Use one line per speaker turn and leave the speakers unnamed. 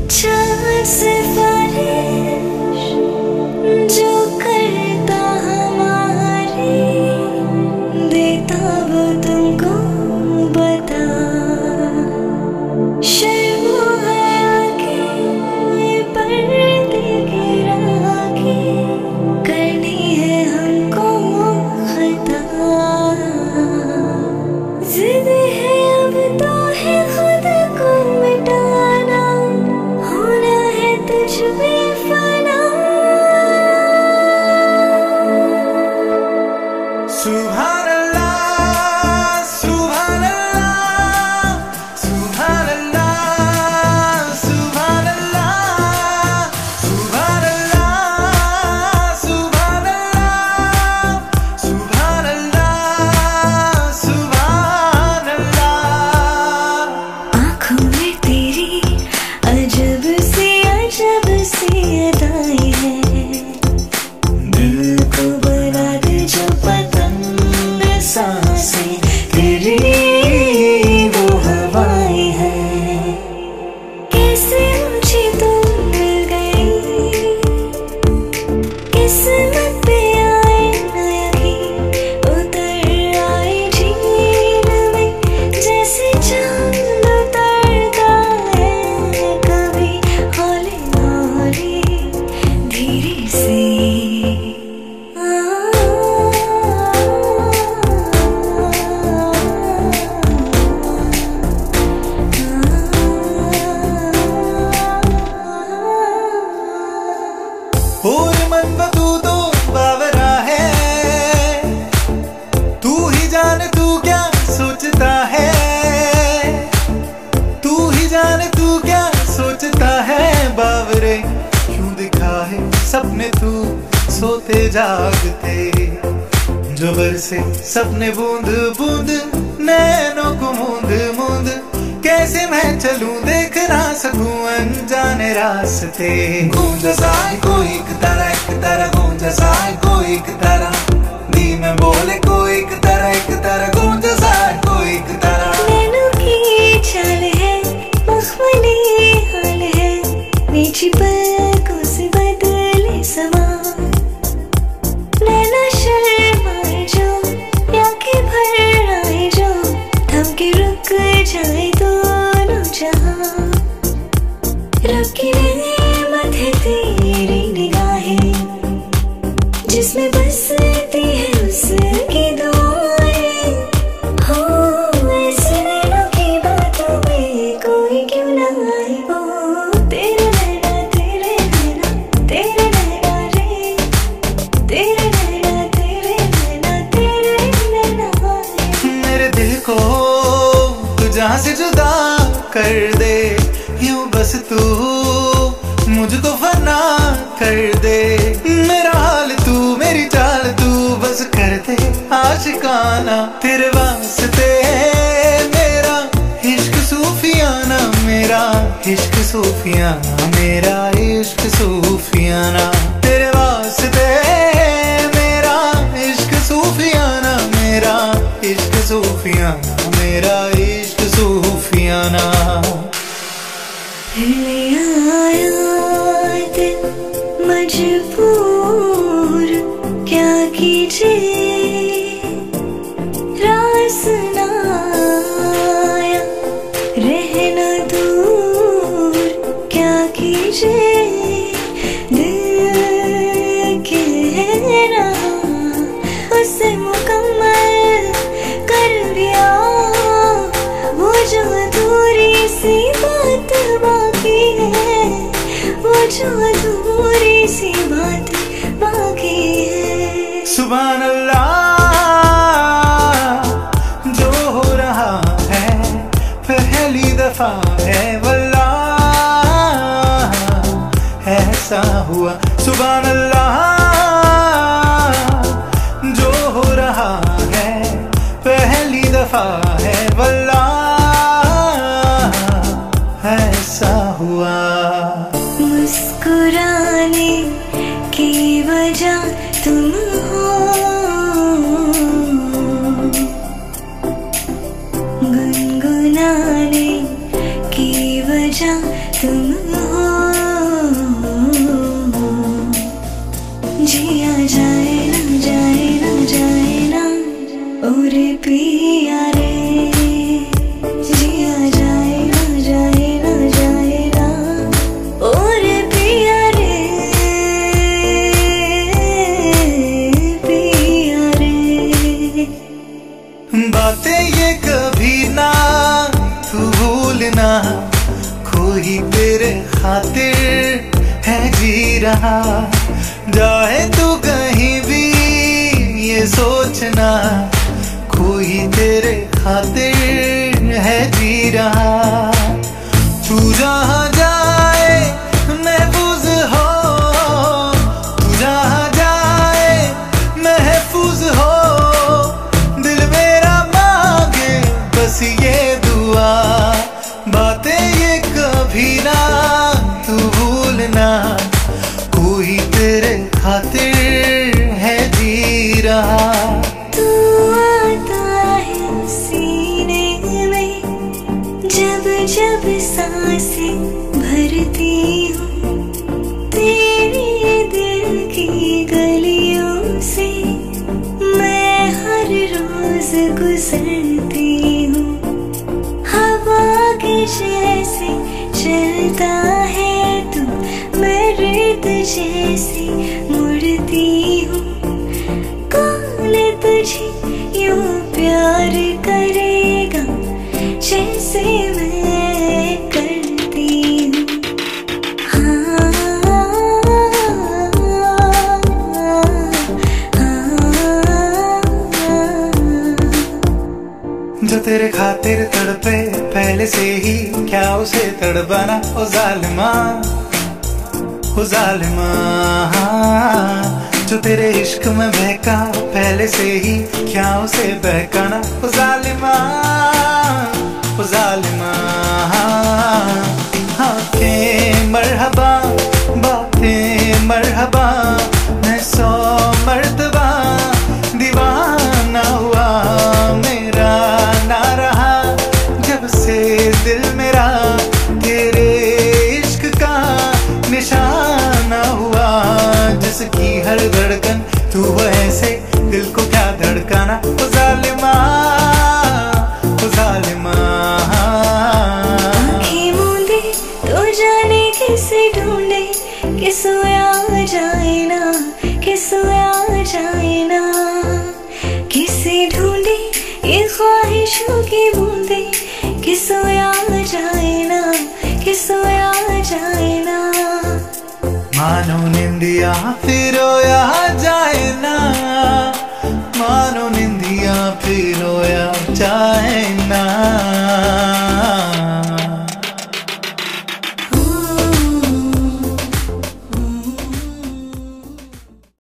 चाँद सिफारिश जो करता हमारी, देता वो तुमको बता। शर्मो है आगे पर्दे गिरा के, करनी है हमको खता। जिद है अब तो है खुद को मिटाना, होना है तुझ में फना।
सुभान अल्लाह, सुभान अल्लाह, सुभान अल्लाह, सुभान अल्लाह, सुभान अल्लाह, सुभान अल्लाह, सुभान अल्लाह, सुभान अल्लाह।
आँखों में तेरी अजब सी अदाएं हैं, दिल को बना दे जो पतंग सांसें तेरी वो हवाएं हैं। कैसे ऊंची तुम मिल गई, किस्मत पे आए नया गीत, उतर आए झील में जैसे चांद उतरता है कभी हौले हौले धीरे से।
और मन तू तो बावरा है, तू ही जाने तू क्या सोचता है, तू ही जाने तू क्या सोचता है। बावरे क्यों दिखा है सपने तू सोते जागते, जो बरसे सपने बूंद बूंद नैनों को मूंद मूंद। कैसे मैं चलूं देख ना सकूं अनजाने रास्ते। गूंज साए कोई एक तरह गूंज साए कोई एक तरह, धीमे बोले कोई एक तरह गूंज साए कोई एक तरह।
नैनों की चाल है मखमली हाल है, नीची पलकों से बदले समा। नैना शर्माए जो या के भर आए जो, थम के रुक जाए दोनों जहां। रब की नेमत है तेरी निगाहें, जिसमें बसती है उसकी दुआएं। हो ऐसे नैनों की बातों में कोई क्यों ना आए। ओ तेरे नैना तेरे नैना तेरे नैना रे, तेरे नैना तेरे नैना तेरे नैना रे।
मेरे दिल को तू जहां से जुदा कर दे, यूं बस तू मुझको फना कर दे। मेरा हाल तू मेरी चाल तू बस कर दे आशिकाना। तेरे वास्ते मेरा इश्क सूफियाना, मेरा इश्क सूफियाना, मेरा इश्क सूफियाना। तेरे वास्ते मेरा इश्क सूफियाना, मेरा इश्क सूफियाना, मेरा इश्क सूफियाना।
ले आया दिल मजबूर क्या कीजिए, रास ना आया रहना दूर क्या कीजिए। दिल कहना उसे मुकम्मल कर दिया, वो जो अधूरी सी बात बाकी है, वो जो अधूरी सी बात बाकी है।
सुभान अल्लाह, जो हो रहा है पहली दफा है वल्लाह ऐसा हुआ। सुभान अल्लाह, जो हो रहा है पहली दफा है वल्लाह ऐसा हुआ।
मुस्कुराने की वजह तुम हो, गुनगुनाने की वजह तुम हो।
तेरे खातिर है जी रहा। जाए तू कहीं भी ये सोचना, कोई तेरे खातिर है जी रहा। तू जहाँ जाए महफूज हो, तू जहाँ जाए महफूज हो। दिल मेरा मांगे बस ये दुआ, बातें ये कभी ना तू भूलना, कोई तेरे खातिर है जी रहा।
तू आता है सीने में जब जब सांसें भरती हूँ, तेरे दिल की गलियों से मैं हर रोज गुजरती हूँ। हवा के जैसे चलता है तू, मैं रेत जैसी मुड़ती हूँ। कौन तुझे यूं प्यार करेगा जैसे मैं करती हूँ।
जो तेरे खातिर तड़पे पहले से ही, क्या उसे तड़पाना ओ जालिमा, ओ जालिमा। जो तेरे इश्क में बहका पहले से ही, क्या उसे बहकाना ओ जालिमा, ओ जालिमा। आँखें मरहबा बातें मरहबा, मैं 100 मर्तबा दीवाना हुआ। मेरा ना रहा जब से दिल मेरा तेरे इश्क का निशाना हुआ। जिसकी हर धड़कन तू वो ऐसे, दिल को क्या धड़काना ओ जालिमा, ओ जालिमा।
आँखें मूंदे तो जाने किसे ढूंढे, कि सोया जाए ना, कि सोया जाए ना। किसे ढूंढे ये ख्वाहिशों की बूंदे, कि सोया जाए ना, कि सोया जाए ना।
मानो निंदिया फिर रोया जाए ना, मानो निंदिया फिर रोया जाए ना।